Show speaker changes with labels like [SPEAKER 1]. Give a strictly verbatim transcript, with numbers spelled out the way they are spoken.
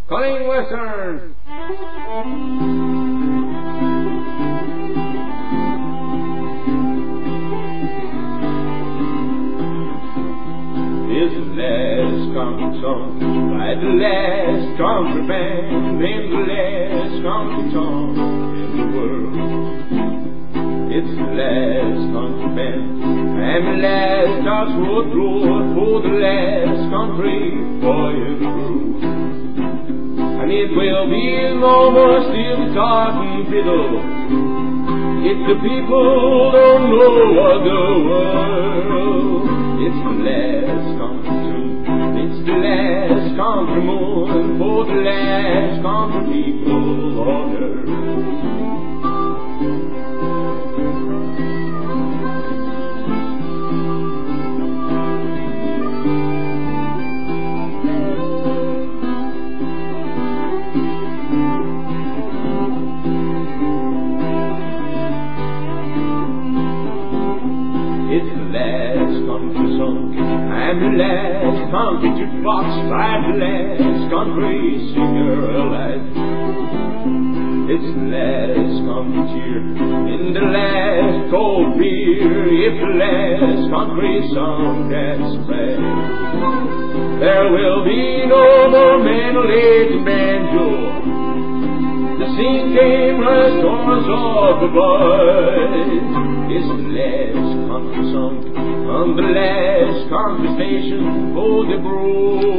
[SPEAKER 1] Calling Western. This last country song by the last country band in the last country song in the world. It's the last country band and the last Oxford Road for the last country boy and crew. And it will be no more steel talking fiddle if the people don't know what the world. It's the last country tune, it's the last country moon for the last country people on earth. It's the last country song and the last country jukebox by the last country singer alive. It's the last country cheer in the last cold beer if the last country song gets played. There will be no more mandolin and banjo. The scene came the storms of the boys. It's the last country song on the last country station for the broad.